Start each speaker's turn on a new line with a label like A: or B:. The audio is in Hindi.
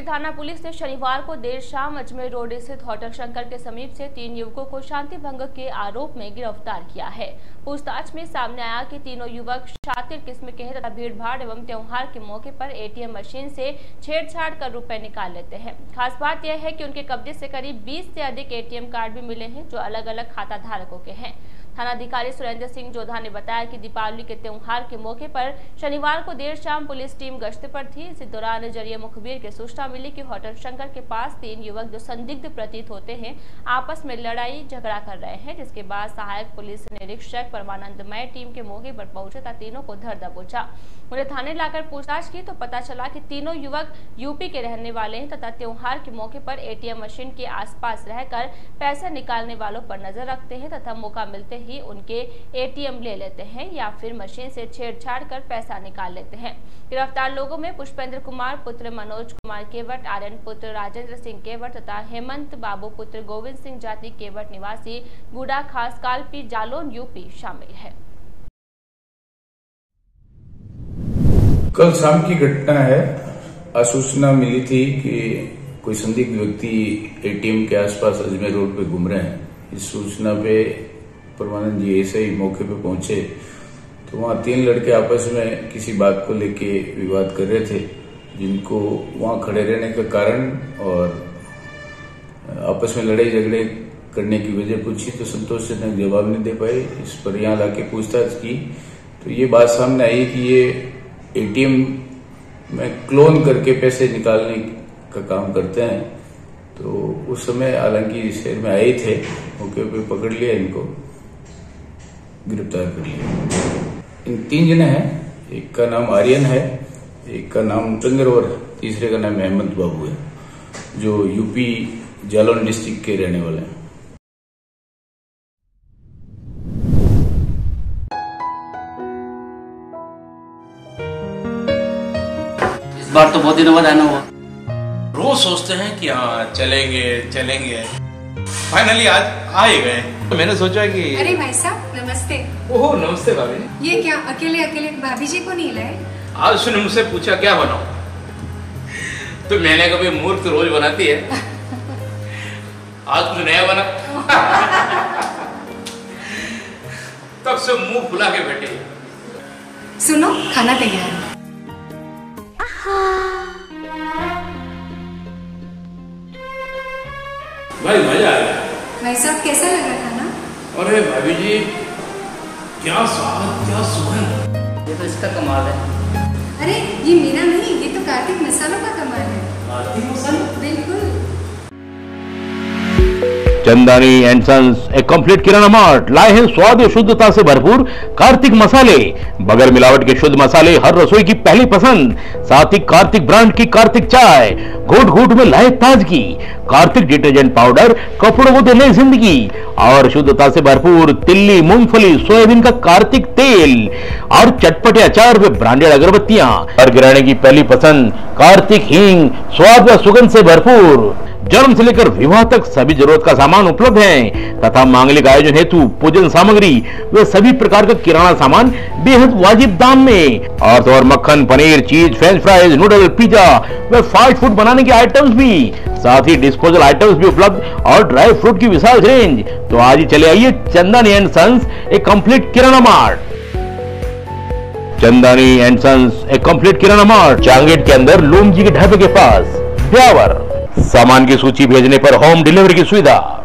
A: थाना पुलिस ने शनिवार को देर शाम अजमेर रोड स्थित होटल शंकर के समीप से 3 युवकों को शांति भंग के आरोप में गिरफ्तार किया है। पूछताछ में सामने आया कि तीनों युवक शातिर किस्म के हैं तथा भीड़ भाड़ एवं त्योहार के मौके पर एटीएम मशीन से छेड़छाड़ कर रुपए निकाल लेते हैं। खास बात यह है कि उनके कब्जे से करीब 20 से अधिक एटीएम कार्ड भी मिले हैं जो अलग अलग खाता धारकों के हैं। थानाधिकारी सुरेंद्र सिंह जोधा ने बताया कि दीपावली के त्योहार के मौके पर शनिवार को देर शाम पुलिस टीम गश्त पर थी। इसी दौरान जरिए मुखबिर की सूचना मिली कि होटल शंकर के पास 3 युवक जो संदिग्ध प्रतीत होते हैं आपस में लड़ाई झगड़ा कर रहे हैं, जिसके बाद सहायक पुलिस निरीक्षक परमानंदमय टीम के मौके पर पहुंचे तथा तीनों को धर दबोचा। उन्हें थाने लाकर पूछताछ की तो पता चला कि तीनों युवक यूपी के रहने वाले हैं तथा त्योहार के मौके पर एटीएम मशीन के आसपास रहकर पैसे निकालने वालों पर नजर रखते हैं तथा मौका मिलते ही उनके एटीएम ले लेते हैं या फिर मशीन से छेड़छाड़ कर पैसा निकाल लेते हैं। गिरफ्तार लोगों में पुष्पेंद्र कुमार पुत्र मनोज कुमार केवट, आर्यन पुत्र राजेंद्र सिंह केवट तथा हेमंत बाबू पुत्र गोविंद सिंह जाति केवट निवासी गुड़ा खास कालपी जालौन यूपी शामिल है।
B: कल शाम की घटना है। सूचना मिली थी कि कोई संदिग्ध व्यक्ति एटीएम के आसपास अजमेर रोड पे घूम रहे हैं। इस सूचना पे परमानंद जी ऐसे ही मौके पे पहुंचे तो वहां 3 लड़के आपस में किसी बात को लेके विवाद कर रहे थे, जिनको वहां खड़े रहने का कारण और आपस में लड़ाई झगड़े करने की वजह पूछी तो संतोषजनक जवाब नहीं दे पाए। इस पर यहाँ लाके पूछताछ की तो ये बात सामने आई कि ये एटीएम में क्लोन करके पैसे निकालने का काम करते हैं। तो उस समय हालांकि शहर में आए थे, मौके पे पकड़ लिया, इनको गिरफ्तार कर लिया। इन 3 जने हैं, एक का नाम आर्यन है, एक का नाम चंद्र और तीसरे का नाम हेमंत बाबू है, जो यूपी जालौन डिस्ट्रिक्ट के रहने वाले हैं।
C: इस बार तो बहुत दिनों बाद आना हुआ।
D: रोज सोचते हैं कि हाँ चलेंगे चलेंगे, फाइनली आज आ ही गए। तो मैंने सोचा कि
E: अरे भाई साहब नमस्ते।
D: ओह नमस्ते भाभी।
E: ये क्या अकेले अकेले भाभी जी को नहीं लाए?
D: आज उसने मुझसे पूछा क्या बनाऊं, तो मैंने कभी मूर्ख रोज बनाती है, आज कुछ नया बना। तब से मुंह फुला के बैठे।
E: सुनो खाना तैयार है।
D: भाई मजा आ गया।
E: भाई साहब कैसा लगा खाना?
D: अरे भाभी जी क्या स्वाद, क्या सुगंध।
C: ये तो इसका कमाल है।
E: अरे ये मेरा नहीं, ये तो कार्तिक मसालों का कमाल है।
D: कार्तिक मसाला?
E: बिल्कुल।
F: चंदानी एंड सन्स, एक कंप्लीट किराना मार्ट लाए हैं स्वाद और शुद्धता से भरपूर कार्तिक मसाले। बगैर मिलावट के शुद्ध मसाले हर रसोई की पहली पसंद। साथ ही कार्तिक ब्रांड की कार्तिक चाय, घूट घूट में लाए ताजगी। कार्तिक डिटर्जेंट पाउडर, कपड़ों को दे जिंदगी। और शुद्धता से भरपूर तिल्ली, मूंगफली, सोयाबीन का कार्तिक तेल और चटपटे अचार व ब्रांडेड अगरबत्तियां। और गिराने की पहली पसंद कार्तिक हींग, स्वाद व सुगंध से भरपूर। जन्म से लेकर विवाह तक सभी जरूरत का सामान उपलब्ध है तथा मांगलिक आयोजन हेतु पूजन सामग्री व सभी प्रकार का किराना सामान बेहद वाजिब दाम में। और तो और मक्खन, paneer, cheese, french fries, noodle, pizza व फास्ट फूड बनाने के आइटम्स भी, साथ ही डिस्पोजल आइटम्स भी उपलब्ध और ड्राई फ्रूट की विशाल रेंज। तो आज ही चले आइए चंदानी एंड सन्स, एक complete kirana mart. Chandani and sons, एक कंप्लीट किराना मार्ट, चांगेट के अंदर लूम जी के ढाबे के पास, ब्यावर। सामान की सूची भेजने पर होम डिलीवरी की सुविधा।